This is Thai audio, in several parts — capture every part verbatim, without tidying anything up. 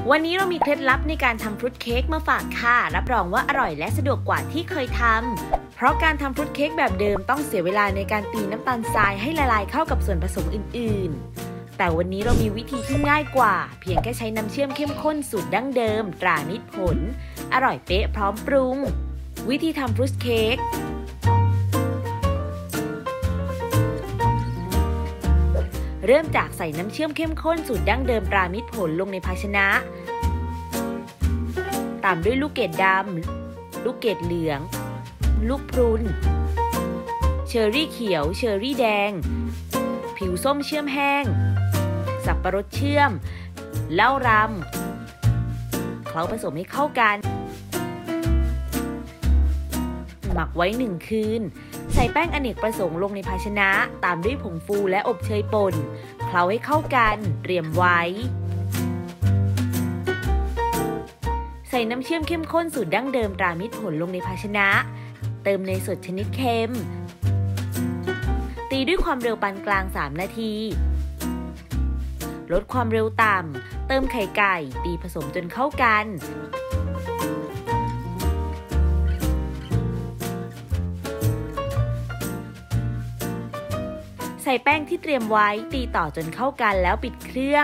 วันนี้เรามีเคล็ดลับในการทำฟรุตเค้กมาฝากค่ะรับรองว่าอร่อยและสะดวกกว่าที่เคยทำเพราะการทำฟรุตเค้กแบบเดิมต้องเสียเวลาในการตีน้ำตาลทรายให้ละลายเข้ากับส่วนผสมอื่นๆแต่วันนี้เรามีวิธีที่ง่ายกว่าเพียงแค่ใช้น้ำเชื่อมเข้มข้นสูตรดั้งเดิมตรามิตรผลอร่อยเป๊ะพร้อมปรุงวิธีทำฟรุตเค้กเริ่มจากใส่น้ำเชื่อมเข้มข้นสูตรดั้งเดิมตรามิตรผลลงในภาชนะตามด้วยลูกเกดดำลูกเกดเหลืองลูกพรุนเชอร์รี่เขียวเชอร์รี่แดงผิวส้มเชื่อมแห้งสับปะรดเชื่อมเหล้ารำเคล้าผสมให้เข้ากันหมักไว้หนึ่งคืนใส่แป้งอเนกประสงค์ลงในภาชนะตามด้วยผงฟูและอบเชยป่นเคล้าให้เข้ากันเตรียมไว้ใส่น้ำเชื่อมเข้มข้นสูตรดั้งเดิมตรามิตรผลลงในภาชนะเติมเนยสดชนิดเค็มตีด้วยความเร็วปานกลางสามนาทีลดความเร็วต่ำเติมไข่ไก่ตีผสมจนเข้ากันใส่แป้งที่เตรียมไว้ตีต่อจนเข้ากันแล้วปิดเครื่อง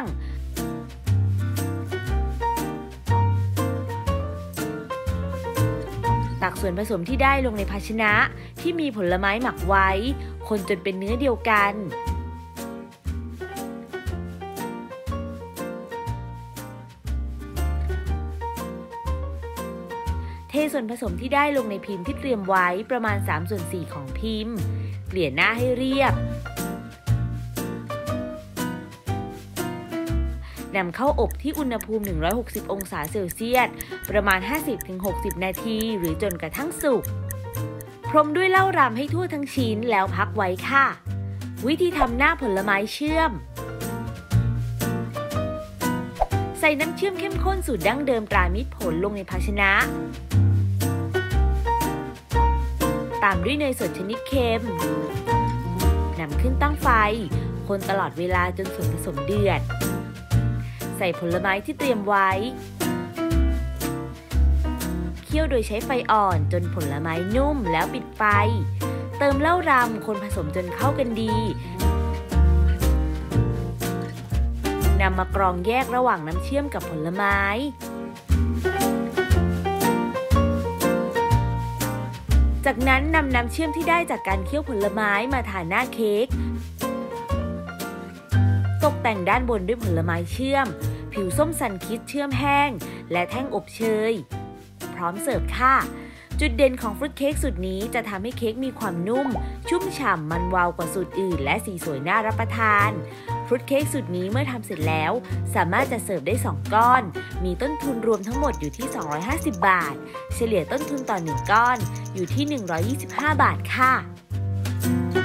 ตักส่วนผสมที่ได้ลงในภาชนะที่มีผลไม้หมักไว้คนจนเป็นเนื้อเดียวกันเทส่วนผสมที่ได้ลงในพิมพ์ที่เตรียมไว้ประมาณสามส่วนสี่ของพิมพ์เกลี่ยหน้าให้เรียบนำเข้าอบที่อุณหภูมิหนึ่งร้อยหกสิบองศาเซลเซียสประมาณ ห้าสิบถึงหกสิบ นาทีหรือจนกระทั่งสุกพรมด้วยเหล้ารำให้ทั่วทั้งชิ้นแล้วพักไว้ค่ะวิธีทำหน้าผลไม้เชื่อมใส่น้ำเชื่อมเข้มข้นสูตรดั้งเดิมตรามิตรผลลงในภาชนะตามด้วยเนยสดชนิดเค็มนำขึ้นตั้งไฟคนตลอดเวลาจนส่วนผสมเดือดใส่ผลไม้ที่เตรียมไว้เคี่ยวโดยใช้ไฟอ่อนจนผลไม้นุ่มแล้วปิดไฟเติมเหล้ารำคนผสมจนเข้ากันดีนำมากรองแยกระหว่างน้ำเชื่อมกับผลไม้จากนั้นนำน้ำเชื่อมที่ได้จากการเคี่ยวผลไม้มาทาหน้าเค้กตกแต่งด้านบนด้วยผลไม้เชื่อมผิวส้มสันคิดเชื่อมแห้งและแท่งอบเชยพร้อมเสิร์ฟค่ะจุดเด่นของฟรุตเค้กสูตรนี้จะทำให้เค้กมีความนุ่มชุ่มฉ่ำมันวาวกว่าสูตรอื่นและสีสวยน่ารับประทานฟรุตเค้กสูตรนี้เมื่อทำเสร็จแล้วสามารถจะเสิร์ฟได้สองก้อนมีต้นทุนรวมทั้งหมดอยู่ที่สองร้อยห้าสิบบาทเฉลี่ยต้นทุนต่อหนึ่งก้อนอยู่ที่หนึ่งร้อยยี่สิบห้าบาทค่ะ